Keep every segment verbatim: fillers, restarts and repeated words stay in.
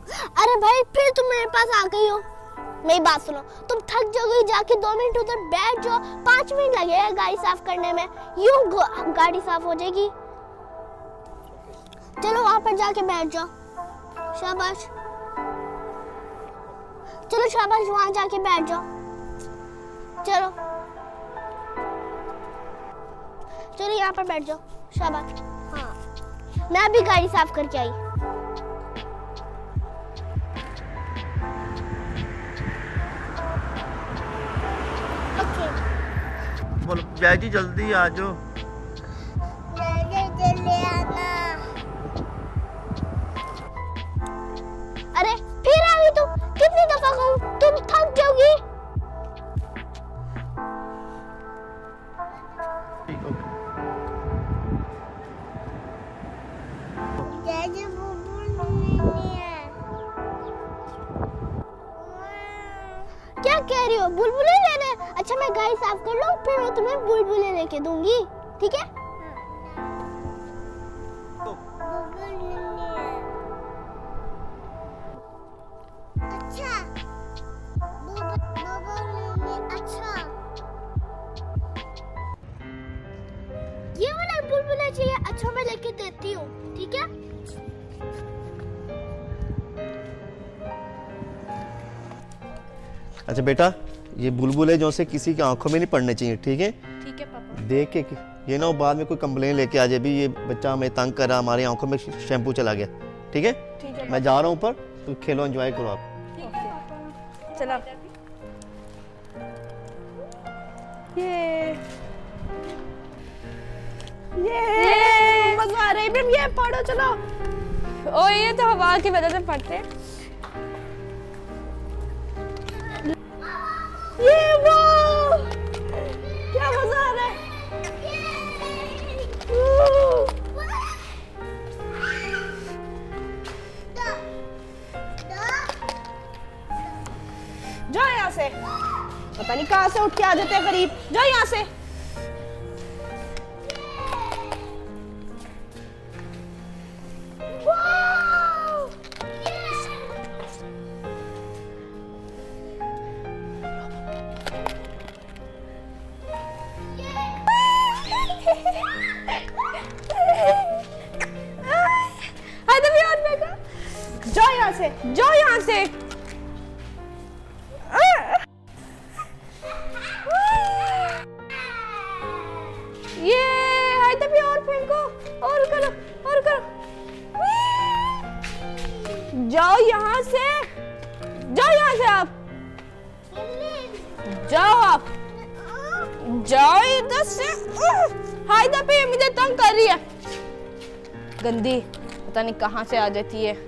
अरे भाई फिर तुम मेरे पास आ गई हो। मेरी बात सुनो, तुम थक जाओगी, जाके दो मिनट उधर बैठ जाओ, पाँच मिनट लगेगा गाड़ी साफ करने में, यूं गाड़ी साफ हो जाएगी। चलो वहां पर जाके बैठ जाओ। शाबाश, चलो शाबाश, वहां जाके बैठ जाओ। चलो चलो यहाँ पर बैठ जाओ। शाबाश। हाँ, मैं भी गाड़ी साफ करके आई। बोलो जैजी जल्दी आ जाओ। जल्दी आना। अरे फिर आ गई तुम, कितनी दफा कहूं, तुम थक जाओगी। जैजी बुलबुल नहीं है। क्या कह रही हो? बुलबुलें लेने? अच्छा मैं गाड़ी साफ कर लूं, फिर मैं तुम्हें बुलबुलें लेके दूंगी, ठीक है? अच्छा अच्छा, ये वाला बुलबुला चाहिए। अच्छा मैं लेके देती हूँ, ठीक है? अच्छा बेटा, ये बुलबुले जो से किसी की आंखों में नहीं पड़ने चाहिए, ठीक है? ठीक है पापा। देख के ये ना बाद में कोई कंप्लेन लेके आ जाए भी ये बच्चा हमें तंग कर रहा, हमारी आंखों में शैम्पू चला गया, ठीक है? ठीक है। मैं जा रहा हूँ ऊपर, तो खेलो एंजॉय करो आप। ठीक है पापा। चलो ये ये मजा आ रही है। ये पढ़ो, चलो। ओ ये तो हवा की वजह से पढ़ते हैं। ये वो क्या मजा आ रहा है। जाओ यहाँ से, पता नहीं कहाँ से उठ के आ जाते हैं गरीब। जाओ यहाँ से। जाओ यहाँ से, जाओ यहाँ से। ये हाय तभी और फेंको, और करो, और करो। जाओ यहाँ से, जाओ यहाँ से, आप जाओ, आप जाओ इधर से। हाय तभी मुझे तंग कर रही है, गंदी, पता नहीं कहाँ से आ जाती है।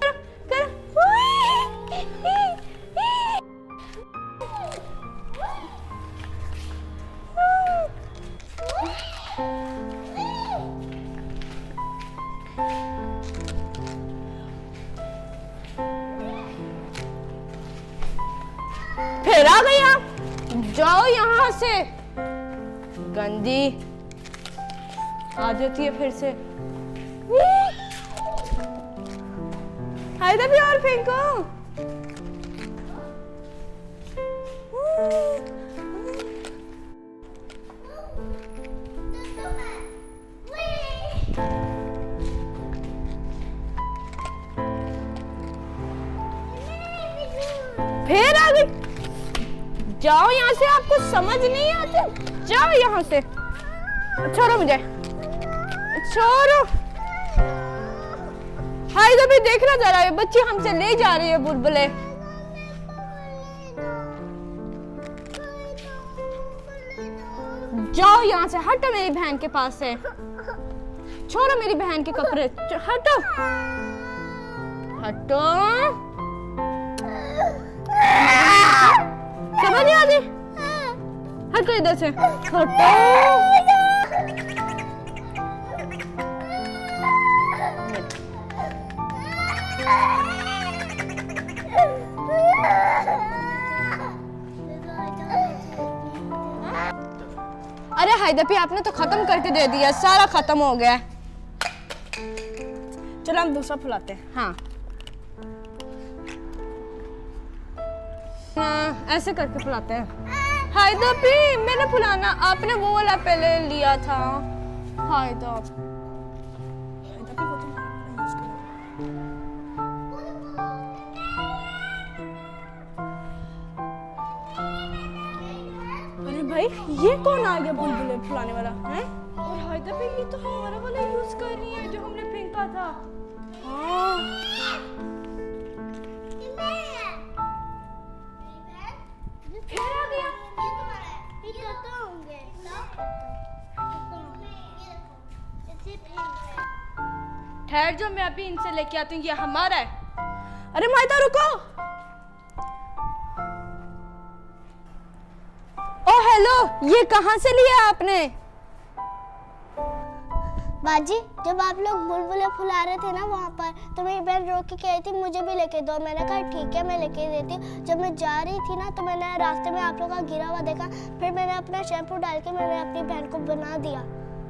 फिर आ गई आप, जाओ यहाँ से, गंदी आ जाती है फिर से। हाय तभी और फेंको। फिर आ गई, जाओ यहाँ से, आपको समझ नहीं आती, जाओ यहाँ से। छोड़ो मुझे, छोड़ो। हाय तभी देखना जरा, ये बच्ची हमसे ले जा रही है बुलबुले। जाओ यहाँ से, हटो मेरी बहन के पास से, छोड़ो मेरी बहन के कपड़े, हटो हटो। समझ नहीं आती, हटो इधर से, हटो। अरे हैदपी आपने तो खत्म करके दे दिया, सारा खत्म हो गया। चलो हम दूसरा फुलाते हैं। हाँ हाँ, ऐसे करके फुलाते हैं। हायदा भी मैंने फुलाना, आपने वो वाला पहले लिया था। हायदा अरे भाई ये कौन आ गया बुलबुले फुलाने वाला है? और हायदा भी ये तो हमारा वाला यूज कर रही है जो हमने फेंका था। हाँ फिर आ गया। ठहर जो, मैं अभी इनसे लेके आती हूँ, ये हमारा है। अरे मायदा रुको। ओ हेलो, ये कहाँ से लिया आपने? बाजी जब आप लोग बुलबुले फुला रहे थे ना वहाँ पर, तो मेरी बहन रोक के कह रही थी मुझे भी लेके दो। मैंने कहा ठीक है मैं लेके देती हूँ। जब मैं जा रही थी ना तो मैंने रास्ते में आप लोग का गिरा हुआ देखा, फिर मैंने अपना शैम्पू डाल के मैंने अपनी बहन को बना दिया।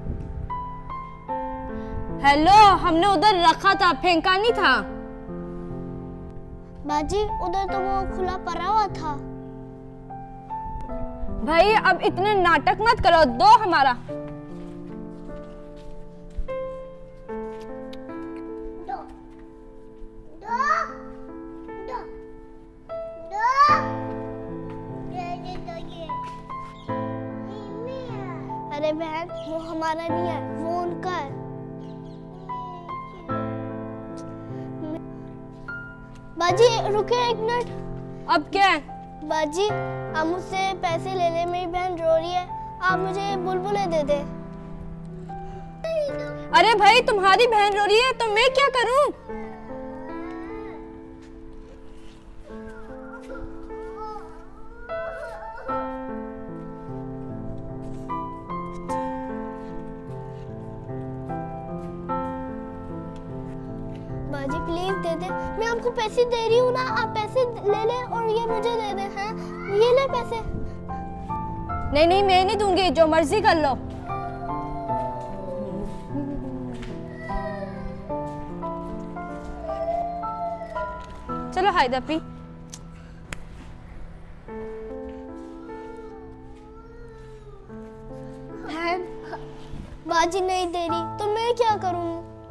हेलो, हमने उधर रखा था, फेंका नहीं था। बाजी उधर तो वो खुला पड़ा हुआ था। भाई अब इतने नाटक मत करो, दो हमारा। दो दो दो दो ये ये तो ये। अरे बहन वो हमारा नहीं है, वो उनका है। बाजी रुके एक मिनट। अब क्या है? बाजी आप मुझसे पैसे ले ले, मेरी बहन रो रही है, आप मुझे बुलबुले दे दे। अरे भाई तुम्हारी बहन रो रही है तो मैं क्या करूं? बाजी प्लीज दे दे, मैं आपको पैसे दे रही हूँ ना, आप पैसे ले ले और ये मुझे दे दे। हैं ये ले पैसे। नहीं नहीं मैं नहीं दूंगी, जो मर्जी कर लो। चलो हायदा पी। बहन बाजी नहीं दे रही तो मैं क्या करूँ?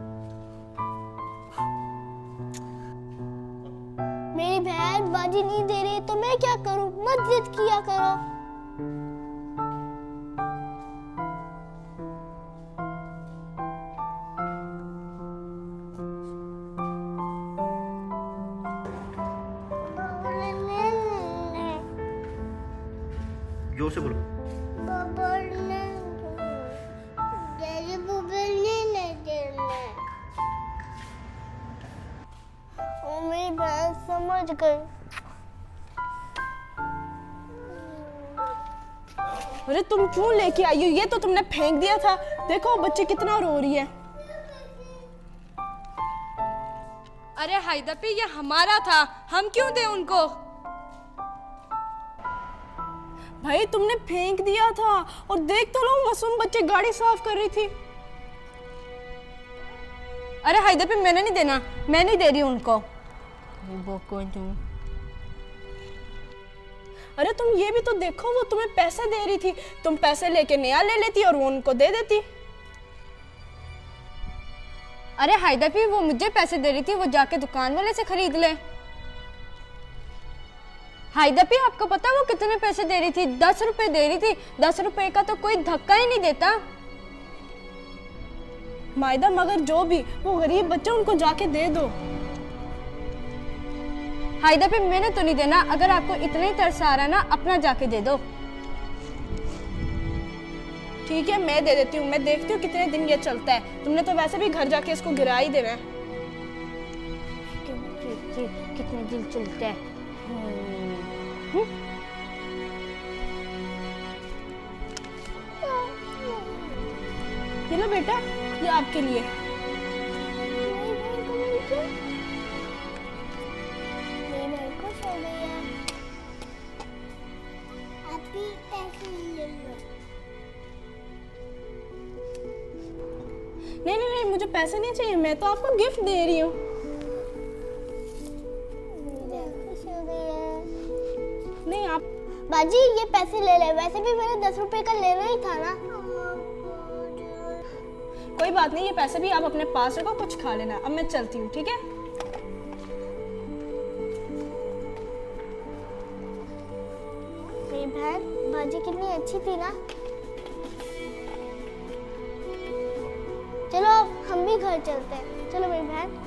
मेरी बहन बाजी नहीं दे रही तो मैं क्या करूं? मत जिद किया करो। जोर से बोलो। मेरी बहन समझ गई। अरे तुम क्यों लेके आई हो? ये तो तुमने फेंक दिया था। देखो बच्चे कितना रो रही है। अरे हायदा पे ये हमारा था, हम क्यों दे उनको? भाई तुमने फेंक दिया था और देख तो लो मासूम बच्चे गाड़ी साफ कर रही थी। अरे हायदा पे मैंने नहीं देना, मैं नहीं दे रही उनको। वो कौन तुम? अरे तुम ये भी तो देखो, वो तुम्हें पैसे दे रही थी, तुम पैसे लेके नया ले लेती और वो उनको दे देती। अरे हायदा भी वो मुझे पैसे दे रही थी, वो जाके दुकान वाले से खरीद ले। हायदा भी आपको पता है वो कितने पैसे दे रही थी? दस रुपए दे रही थी। दस रुपए का तो कोई धक्का ही नहीं देता। मायदा मगर जो भी, वो गरीब बच्चे उनको जाके दे दो। हायदा पे मैंने तो नहीं देना, अगर आपको इतना ही तरस आ रहा है ना, अपना जाके दे दो। ठीक है मैं दे देती हूँ, मैं देखती हूँ कितने दिन ये चलता है। तुमने तो वैसे भी घर जाके इसको गिरा ही देना है। कितने दिन चलता है? ये लो बेटा, ये आपके लिए। नहीं नहीं नहीं मुझे पैसे नहीं चाहिए, मैं तो आपको गिफ्ट दे रही हूँ। बाजी ये पैसे ले ले, वैसे भी मैंने दस रुपए का लेना ही था ना। कोई बात नहीं, ये पैसे भी आप अपने पास रखो, कुछ खा लेना। अब मैं चलती हूँ, ठीक है? मेरी बहन बाजी कितनी अच्छी थी ना। चलो अब हम भी घर चलते हैं। चलो मेरी बहन।